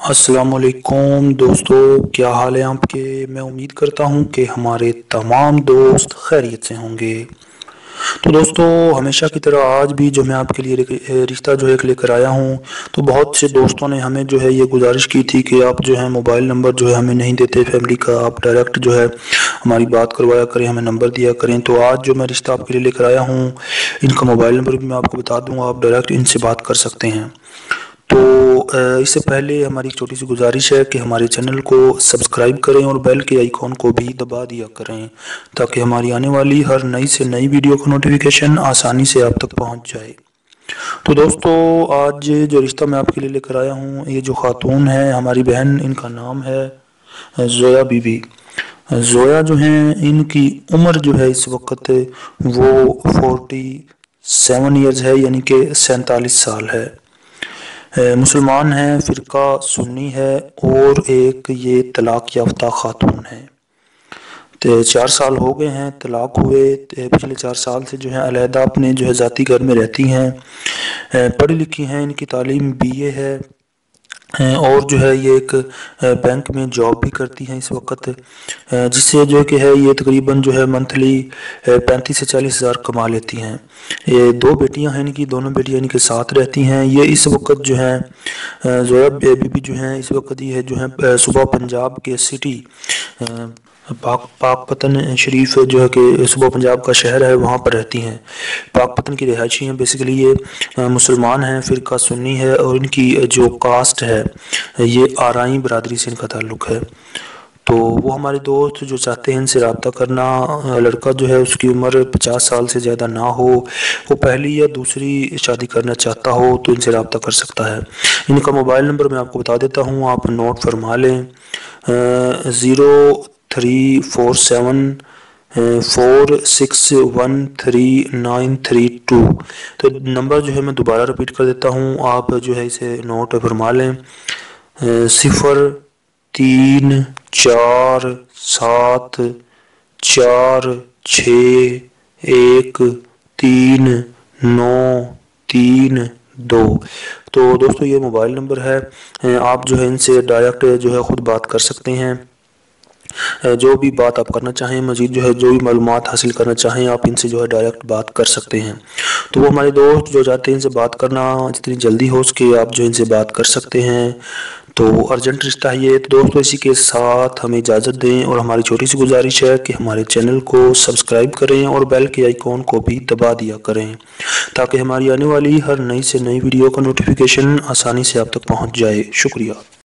السلام علیکم دوستو، کیا حال ہے آپ کے؟ میں امید کرتا ہوں کہ ہمارے تمام دوست خیریت سے ہوں گے۔ تو دوستو، ہمیشہ کی طرح آج بھی جو میں آپ کے لیے رشتہ جو ہے لے کر آیا ہوں، تو بہت سے دوستوں نے ہمیں جو ہے یہ گزارش کی تھی کہ آپ جو ہے موبائل نمبر جو ہے ہمیں نہیں دیتے فیملی کا، آپ ڈائریکٹ جو ہے ہماری بات کروایا کریں، ہمیں نمبر دیا کریں۔ تو آج جو میں رشتہ آپ کے لیے لے کر آیا ہوں، ان کا موبائل نمبر بھی میں آپ کو بتا دوں گا، آپ ڈائریکٹ ان سے بات کر سکتے ہیں۔ تو اس سے پہلے ہماری ایک چھوٹی سی گزارش ہے کہ ہمارے چینل کو سبسکرائب کریں اور بیل کے آئیکن کو بھی دبا دیا کریں، تاکہ ہماری آنے والی ہر نئی سے نئی ویڈیو کا نوٹیفیکیشن آسانی سے آپ تک پہنچ جائے۔ تو دوستو، آج جو رشتہ میں آپ کے لیے لے کر آیا ہوں، یہ جو خاتون ہے ہماری بہن، ان کا نام ہے زویا بی بی۔ زویا جو ہیں، ان کی عمر جو ہے اس وقت وہ 47 ایئرز ہے، یعنی کہ 47 سال ہے۔ مسلمان ہیں، فرقہ سنی ہے، اور ایک یہ طلاق یافتہ خاتون ہے۔ 4 سال ہو گئے ہیں طلاق ہوئے، پچھلے 4 سال سے جو ہے علیحدہ اپنے جو ہے ذاتی گھر میں رہتی ہیں۔ پڑھی لکھی ہیں، ان کی تعلیم BA ہے، اور جو ہے یہ ایک بینک میں جاب بھی کرتی ہیں اس وقت، جس سے جو کہ ہے یہ تقریباً جو ہے منتھلی 35 سے 40 ہزار کما لیتی ہیں۔ یہ 2 بیٹیاں ہیں ان کی، دونوں بیٹیاں ان کے ساتھ رہتی ہیں۔ یہ اس وقت جو ہے زویا بی بی جو ہیں، اس وقت یہ جو ہے صوبہ پنجاب کے سٹی پاک پتن شریف جو ہے کہ صوبہ پنجاب کا شہر ہے، وہاں پر رہتی ہیں۔ پاک پتن کی رہائشی ہیں۔ بیسیکلی یہ مسلمان ہیں، فرقہ سنی ہے، اور ان کی جو کاسٹ ہے یہ آرائیں برادری سے ان کا تعلق ہے۔ تو وہ ہمارے دوست جو چاہتے ہیں ان سے رابطہ کرنا، لڑکا جو ہے اس کی عمر 50 سال سے زیادہ نہ ہو، وہ پہلی یا دوسری شادی کرنا چاہتا ہو، تو ان سے رابطہ کر سکتا ہے۔ ان کا موبائل نمبر میں آپ کو بتا دیتا ہوں، آپ نوٹ فرما لیں، 0347 4613932۔ تو نمبر جو ہے میں دوبارہ رپیٹ کر دیتا ہوں، آپ جو ہے اسے نوٹ فرما لیں، 0347461392۔ تو دوستو، یہ موبائل نمبر ہے، آپ جو ہے ان سے ڈائریکٹ جو ہے خود بات کر سکتے ہیں۔ جو بھی بات آپ کرنا چاہیں، مزید جو ہے جو بھی معلومات حاصل کرنا چاہیں، آپ ان سے جو ہے ڈائریکٹ بات کر سکتے ہیں۔ تو وہ ہمارے دوست جو چاہتے ہیں ان سے بات کرنا، جتنی جلدی ہو سکے آپ جو ان سے بات کر سکتے ہیں۔ تو ارجنٹ رشتہ ہے یہ۔ تو دوستو، اسی کے ساتھ ہمیں اجازت دیں، اور ہماری چھوٹی سی گزارش ہے کہ ہمارے چینل کو سبسکرائب کریں اور بیل کے آئیکن کو بھی دبا دیا کریں، تاکہ ہماری آنے والی ہر نئی سے نئی ویڈیو کا نوٹیفیکیشن آسانی سے آپ تک پہنچ جائے۔ شکریہ۔